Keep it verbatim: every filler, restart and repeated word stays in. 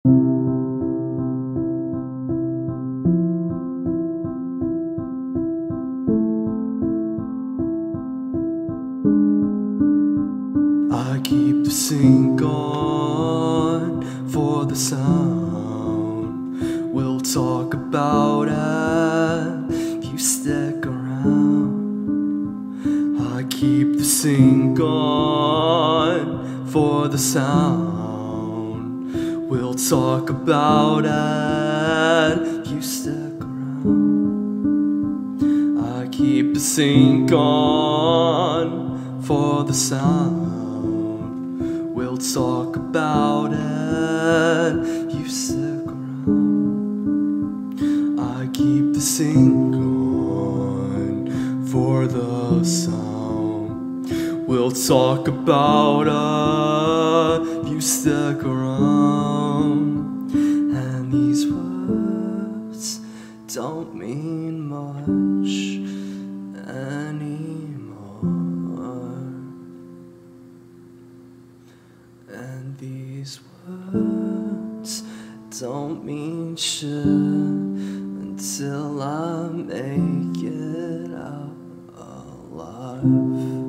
I keep the sync on for the sound. We'll talk about it, you stick around. I keep the sync on for the sound. We'll talk about it, you stick around. I keep the sync on for the sound. We'll talk about it, you stick around. I keep the sync on for the sound. We'll talk about it, you stick around. And these words don't mean much anymore. And these words don't mean shit until I make it out alive.